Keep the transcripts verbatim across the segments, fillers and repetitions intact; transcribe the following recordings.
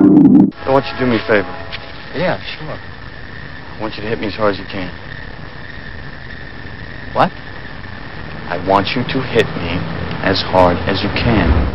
I want you to do me a favor. Yeah, sure. I want you to hit me as hard as you can. What? I want you to hit me as hard as you can.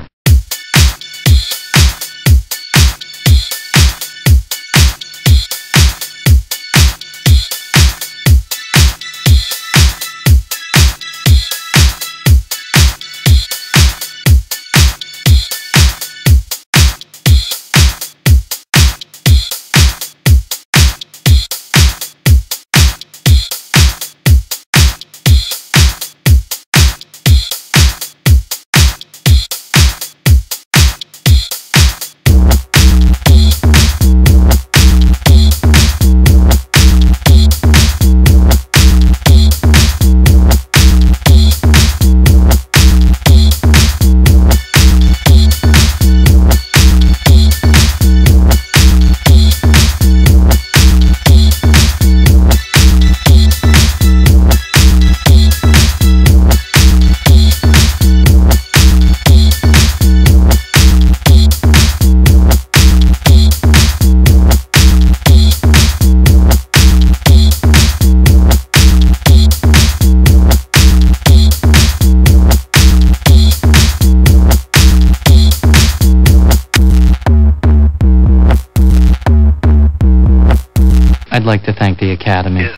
I'd like to thank the Academy.